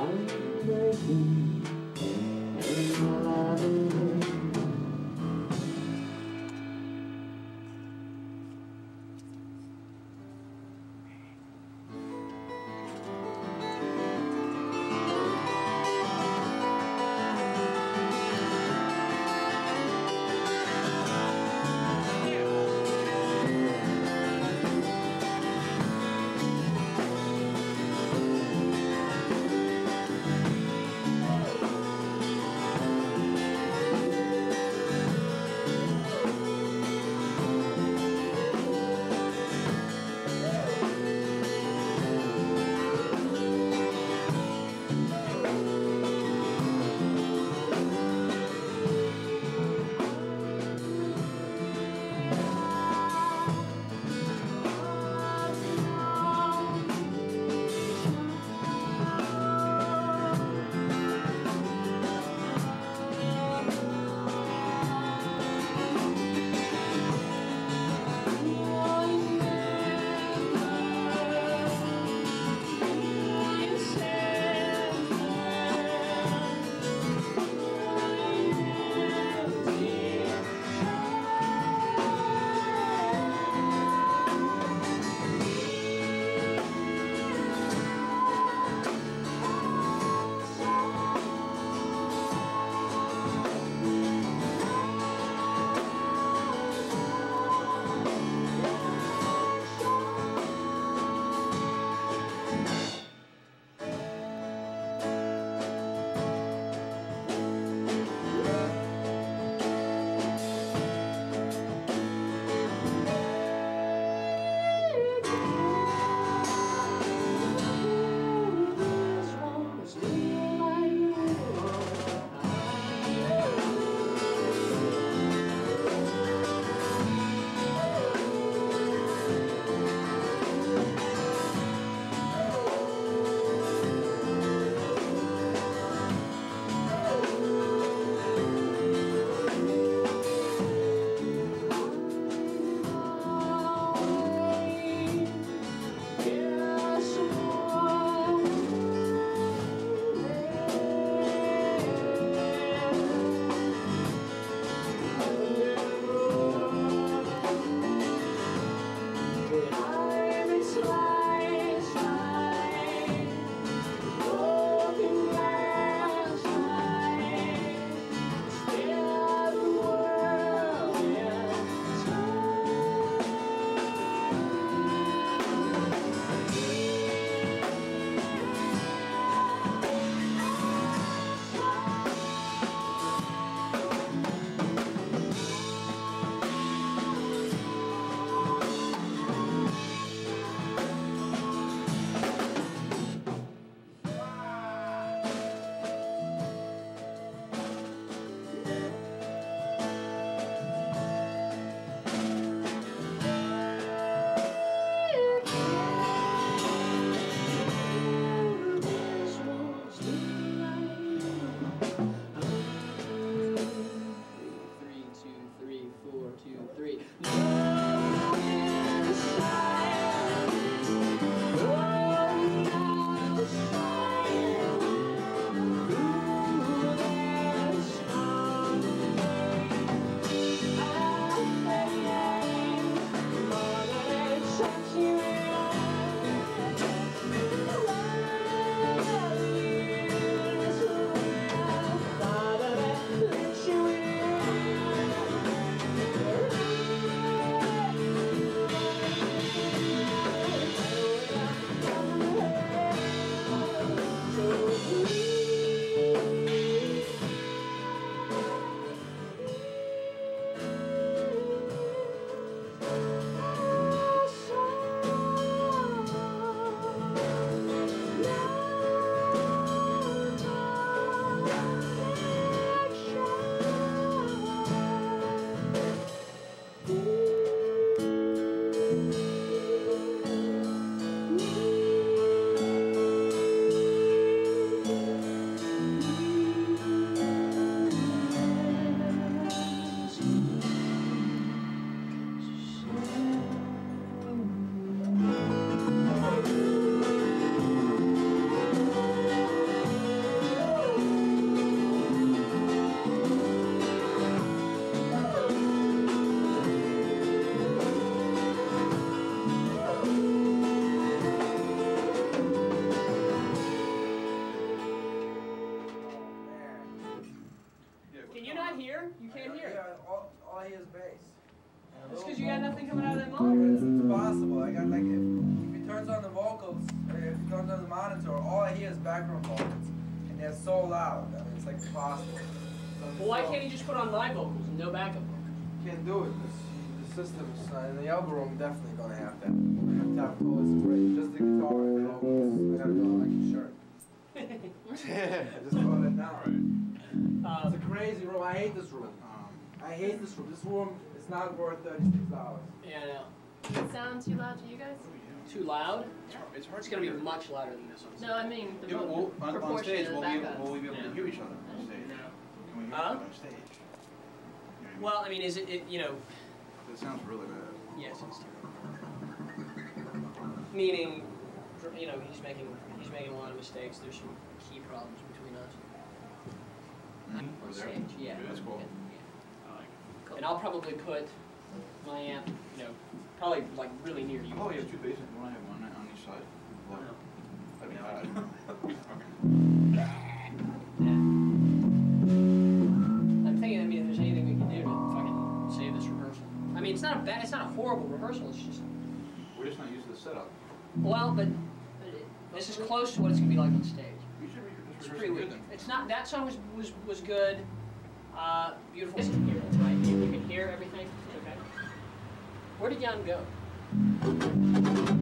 I'm breaking in my life. because you got nothing coming out of that It's monitor. impossible. I got like if he turns on the vocals, if he turns on the monitor, all I hear is background vocals, and they're so loud. I mean, it's like impossible. So Well, why can't he just put on my vocals and no backup vocals? Can't do it. The system's in the elbow room definitely gonna have that. We're gonna have to have chorus break. Just the guitar and the vocals. I gotta go like a shirt. Just go it now. It's a crazy room. I hate this room. I hate this room. This room is not worth $36. Yeah, I know. Does it sound too loud to you guys? Too loud? It's hard It's to going to be hear. much louder than this one. No, I mean the Yeah, but we'll, on proportion stage, of the will backup. we be able Yeah. to hear each other on stage? No. Can we hear each Huh? other on stage? You know, Well, I mean, is it, you know, it sounds really bad. yes, it's terrible. Meaning, you know, he's making a lot of mistakes. There's some key problems between us. Over On there? stage, yeah. That's cool. Yeah. And I'll probably put my amp, you know, probably like really near you. Oh, you have two basses. You want to have one on each side? Well, No. that'd be No. odd. Yeah. I'm thinking, I mean, if there's anything we can do to fucking save this rehearsal. I mean, it's not a horrible rehearsal. It's just, We're just not used to the setup. well, but this is close to what it's gonna be like on stage. You should It's rehearse pretty good weak. then. It's not. That song was good. Beautiful. You can hear it, right? You can hear everything. It's okay. Where did Jan go?